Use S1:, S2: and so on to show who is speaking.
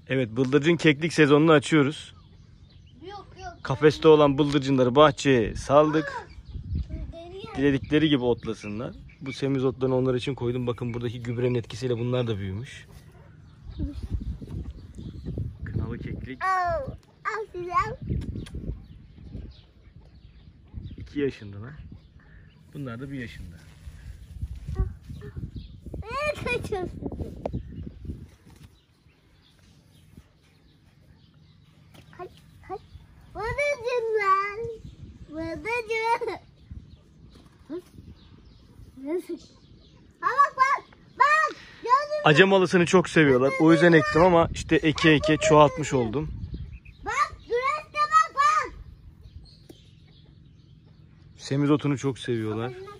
S1: Evet, bıldırcın keklik sezonunu açıyoruz.
S2: Yok.
S1: Kafeste olan bıldırcınları bahçeye saldık. Diledikleri gibi otlasınlar. Bu semizotlarını onlar için koydum. Bakın buradaki gübrenin etkisiyle bunlar da büyümüş. Kınalı keklik.
S2: Al size.
S1: 2 yaşındalar. Bunlar da 1 yaşında.
S2: Nereye kaçıyorsun? Kaç. Bıldırcınlar. Bıldırcın. Bak. Gördün mü?
S1: Acemalısını çok seviyorlar. O yüzden ektim ama işte eke çoğaltmış oldum.
S2: Bak güneşte bak.
S1: Semizotunu çok seviyorlar.
S2: Bak.